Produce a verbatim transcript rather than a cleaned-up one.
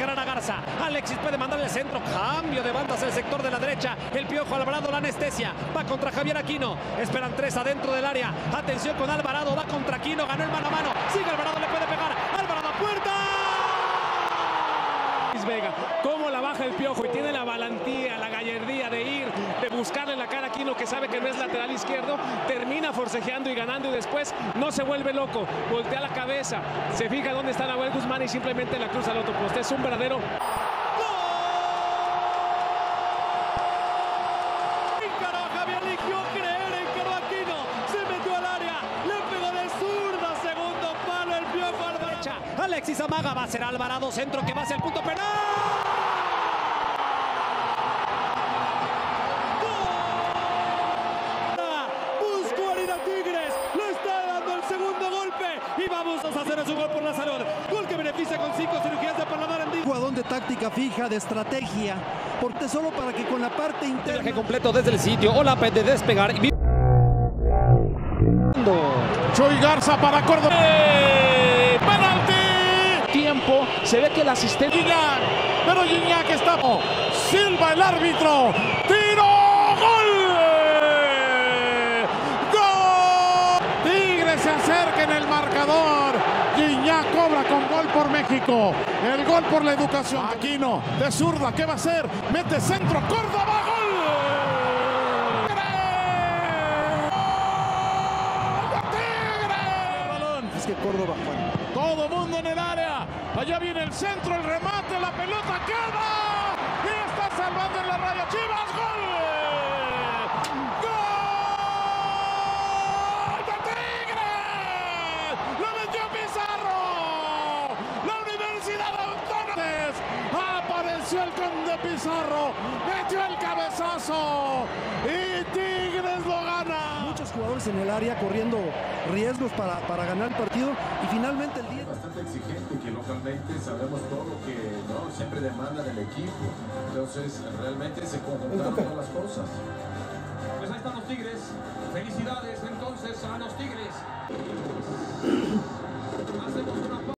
encarar a Garza. Alexis puede mandarle el centro. Cambio de bandas al sector de la derecha. El Piojo Alvarado la anestesia. Va contra Javier Aquino. Esperan tres adentro del área. Atención con Alvarado. Va contra Aquino. Ganó el mano a mano. Sigue Alvarado. Le puede pegar. Alvarado a puerta. Vega, cómo la baja el Piojo y tiene la valentía, la gallardía de ir, de buscarle la cara a Aquino, que sabe que no es lateral izquierdo, termina forcejeando y ganando y después no se vuelve loco, voltea la cabeza, se fija dónde está Nahuel Guzmán y simplemente la cruza al otro poste. Es un verdadero... Alexis amaga, va a ser Alvarado, centro que va hacia el punto penal. Buscó a Tigres, le está dando el segundo golpe y vamos a hacer su gol por la salud. Gol que beneficia con cinco cirugías de paladar en jugador de táctica fija, de estrategia, porque solo para que con la parte interna. Viaje completo desde el sitio, Olape de despegar. Y... Chuy Garza para Córdoba. ¡Eh! ¡Penalti! Tiempo, se ve que el asistente... Gignac, pero Gignac está... Silva el árbitro. ¡Tiro! ¡Gol! ¡Gol! Tigres se acerca en el marcador. Gignac cobra con gol por México. El gol por la educación. Aquino de zurda, ¿qué va a hacer? Mete centro, Córdoba, gol. Es que Córdoba, Juan. Todo mundo en el área. Allá viene el centro, el remate, la pelota queda. Y está salvando en la raya Chivas. ¡Gol! ¡Gol de Tigres! ¡Lo metió Pizarro! La Universidad Autónoma. Apareció el conde Pizarro. Metió el cabezazo. Y Tigres lo gana. Muchos jugadores en el área corriendo riesgos para, para ganar el partido y finalmente el día... Bastante exigente, que localmente sabemos todo lo que no siempre demanda del equipo, entonces realmente se conjuntan todas las cosas. Pues ahí están los Tigres, felicidades entonces a los Tigres. Hacemos una